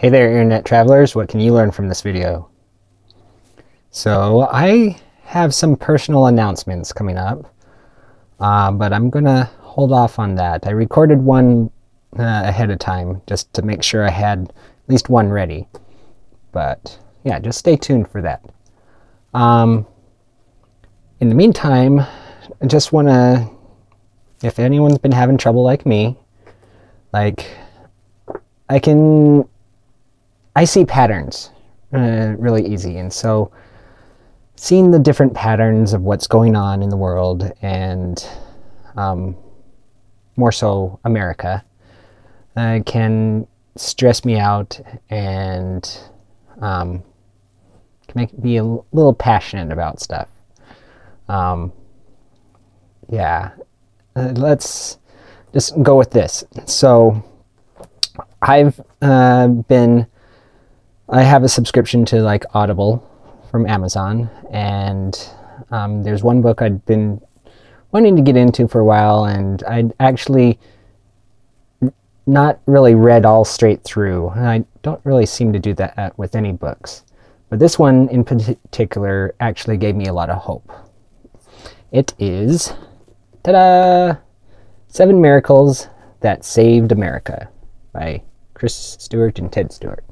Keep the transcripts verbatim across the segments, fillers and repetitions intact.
Hey there, Internet Travelers. What can you learn from this video? So I have some personal announcements coming up, uh, but I'm going to hold off on that. I recorded one uh, ahead of time just to make sure I had at least one ready. But yeah, just stay tuned for that. Um, in the meantime, I just want to, if anyone's been having trouble like me, like I can... I see patterns uh, really easy, and so seeing the different patterns of what's going on in the world, and um, more so America, uh, can stress me out and um, can make me a little passionate about stuff. Um, yeah, uh, let's just go with this. So I've uh, been I have a subscription to like Audible from Amazon, and um, there's one book I'd been wanting to get into for a while, and I'd actually not really read all straight through. And I don't really seem to do that with any books, but this one in particular actually gave me a lot of hope. It is, ta-da! Seven Miracles That Saved America by Chris Stewart and Ted Stewart.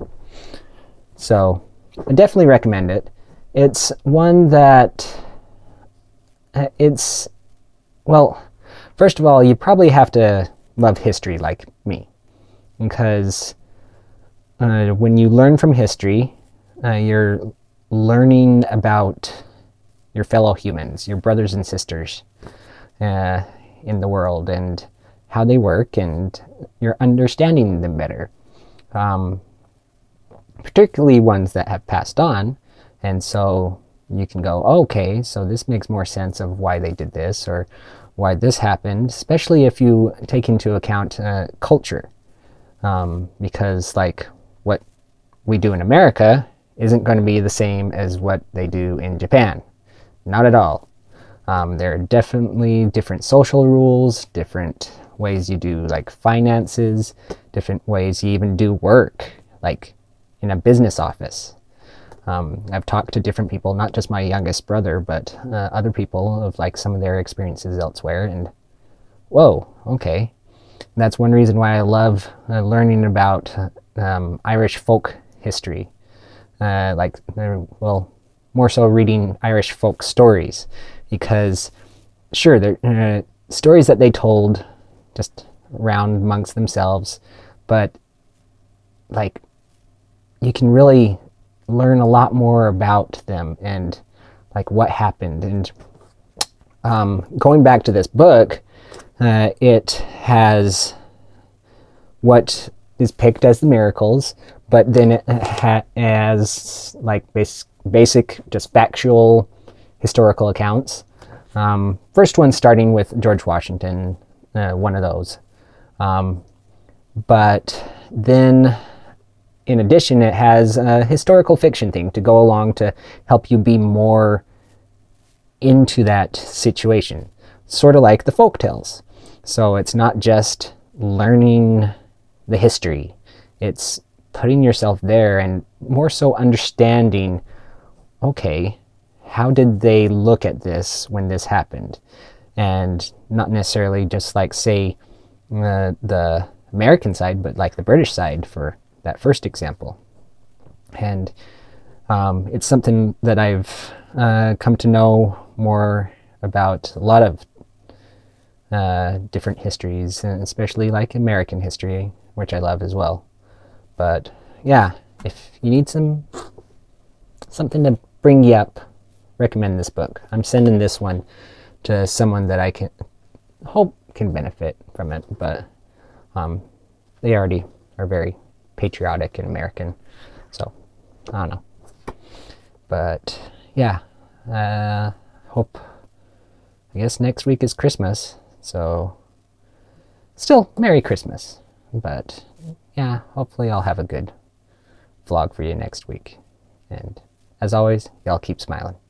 So I definitely recommend it. It's one that uh, it's, well, first of all, you probably have to love history like me, because uh, when you learn from history, uh, you're learning about your fellow humans, your brothers and sisters uh, in the world, and how they work, and you're understanding them better. Um, particularly ones that have passed on, and so you can go, oh, okay, so this makes more sense of why they did this or why this happened, especially if you take into account uh, culture, um, because like what we do in America isn't going to be the same as what they do in Japan. Not at all. Um, there are definitely different social rules, different ways you do like finances, different ways you even do work, like in a business office. Um, I've talked to different people, not just my youngest brother, but uh, other people of like some of their experiences elsewhere, and whoa, okay. And that's one reason why I love uh, learning about um, Irish folk history. Uh, like, well, more so reading Irish folk stories, because sure, they're uh, stories that they told just around amongst themselves, but like you can really learn a lot more about them and like what happened. And um, going back to this book, uh, it has what is picked as the miracles, but then it ha has like basic, basic, just factual historical accounts. Um, first one starting with George Washington, uh, one of those. Um, but then in addition, it has a historical fiction thing to go along to help you be more into that situation. Sort of like the folk tales. So it's not just learning the history. It's putting yourself there and more so understanding, okay, how did they look at this when this happened? And not necessarily just like, say, uh, the American side, but like the British side for that first example. And um, it's something that I've uh, come to know more about a lot of uh, different histories, and especially like American history, which I love as well. But yeah, if you need some something to bring you up, recommend this book. I'm sending this one to someone that I can hope can benefit from it, but um, they already are very patriotic and American, so I don't know. But yeah, uh, hope, I guess next week is Christmas, so still Merry Christmas. But yeah, hopefully I'll have a good vlog for you next week. And as always, y'all keep smiling.